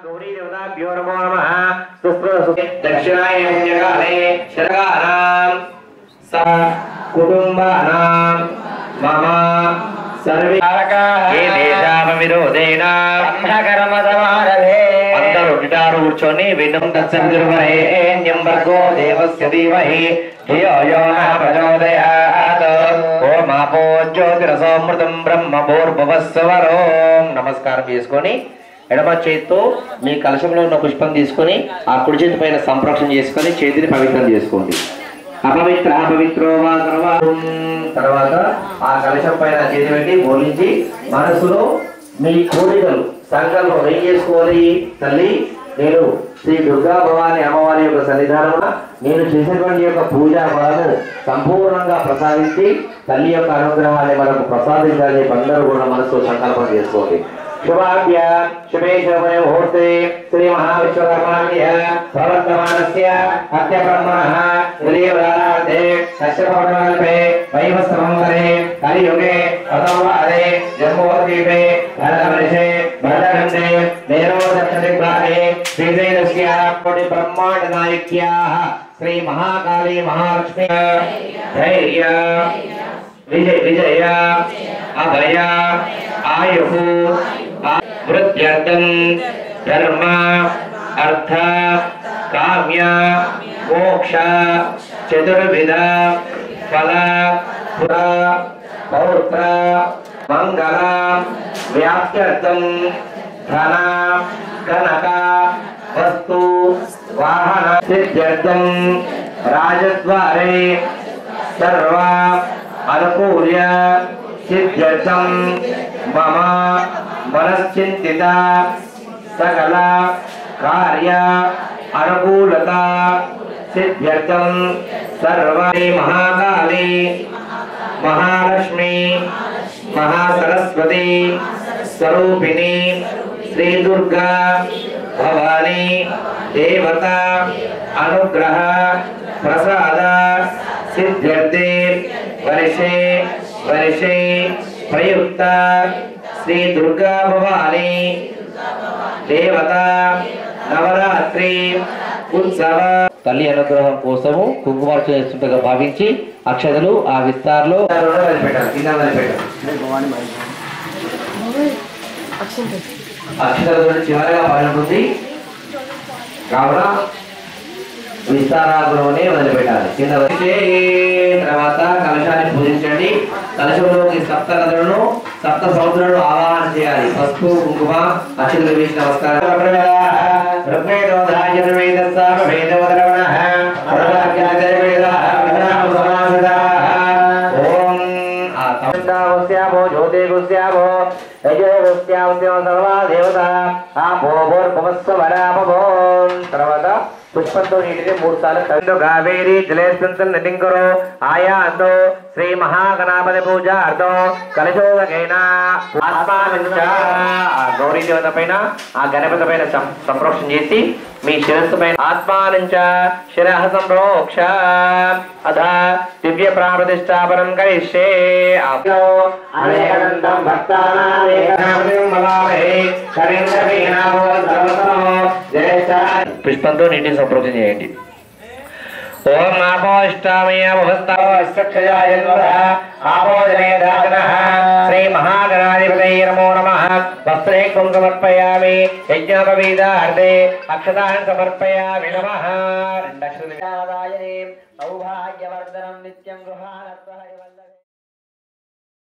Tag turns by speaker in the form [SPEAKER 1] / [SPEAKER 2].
[SPEAKER 1] गौरी देवताभ्यो नमो नमः। दक्षिणायनकाले शरगानां स कुटुम्बानां मम सर्वे ये देशापविरोधेन अन्नकर्मसमारभे अंदर गिटार కూర్చొని వినం తత్సంజుర్వరేణ్యం భర్గో దేవస్య ధీమహి ధియో యో న ప్రచోదయాత్ ఓం ఆపో జ్యోతిరసోమృతం బ్రహ్మభూర్భువస్వరోం. నమస్కారం చేసుకొని ఎడమ చేతితో మీ కలశంలో ఉన్న పుష్పం తీసుకొని ఆ కుడి చేతి పైన సంప్రోక్షణ చేసుకొని చేతిని పవిత్రం చేసుకోండి. అపవిత్ర అపవిత్రో వా సర్వం. తర్వాత ఆ కలశం పైన చేతి పెట్టి బోలించి మనసులో మీ కోరికలు సంకల్పం ఏం చేసుకోవాలి. తల్లి, నేను శ్రీ దుర్గా భవాని అమ్మవారి యొక్క సన్నిధానమున నేను చేసినటువంటి యొక్క పూజా ఫలము సంపూర్ణంగా ప్రసాదించి తల్లి యొక్క అనుగ్రహాన్ని మనకు ప్రసాదించాలని అందరూ కూడా మనసులో సంకల్పం చేసుకోండి. शुभाभ्य शुभे शोभने मुहूर्ते श्री महाविश्वकर्माभ्य प्रवर्तमानस्य अद्य ब्रह्मणः विलीयवरार्थे कश्यपवर्णकल्पे वैवस्वमङ्गले कलियुगे प्रथमवादे जम्बूद्वीपे भरतवर्षे भरतखण्डे मेरोदक्षिणदिग्भागे श्रीशैलस्य कोटिब्रह्माण्डनायक्याः श्री महाकाली महालक्ष्मी धैर्य विजय विजय अभय आयुः वृद्ध्यर्थं धर्म अर्थ काम्य मोक्ष चतुर्विध फल पुर पौत्र मंगल व्याप्त्यर्थं धन कनक वस्तु वाहन सिद्ध्यर्थं राजद्वारे सर्व अनुकूल्य सिद्ध्यर्थं मम मनश्चिंतिता सकल कार्य अनुकूलता सिद्ध्यर्थं सर्वे महाकाली महालक्ष्मी महासरस्वती स्वरूपिणी श्री दुर्गा भवानी देवता अनुग्रह प्रसाद सिद्ध्यर्थे वर्षे वर्षे प्रयुक्त श्री दुर्गा भवानी देवता नवरात्रि उत्सव తల్లి అనుగ్రహం కోసము కుంకుమార్చన చేస్తుండగా భావించి అక్షతలు ఆ విస్తార్లో అక్షతలు చివరగా పడుతుంది కావున విస్తారాగ్రహంలోనే వదిలిపెట్టాలి. కింద తర్వాత కలశాన్ని పూజించండి. కలశంలోకి సప్త నదులను సప్త సముద్రాలను ఆవాహన చేయాలి. పసుపు కుంకుమ అక్షతలు వేసి నమస్కారం. తర్వాత పుష్పంతో నీటిని 3 సార్లు కావేరీ జలేస్పంతం నదింకరో ఆయా అందో శ్రీ మహాగణాపతి పూజ అర్థం కలశోదకైన గౌరీ దేవత పైన ఆ గణపతి పైన సంప్రోక్షణ చేసి మీ శిరస్సు పైన ఆత్మానంచ శిరః సంప్రోక్ష అథ దివ్య ప్రాణప్రతిష్ఠాపనం కరిష్యే. పుష్పంతో నీటిని సంప్రోక్షణ చేయండి. ఓం శ్రీ మహాగణాధిపతయే నమో నమః. వస్త్రే కుంకుమర్పయామి. యజ్ఞోపవీతార్థే అక్షతాన్ సమర్పయామి నమః. సౌభాగ్యవర్ధనం నిత్యం గృహాణ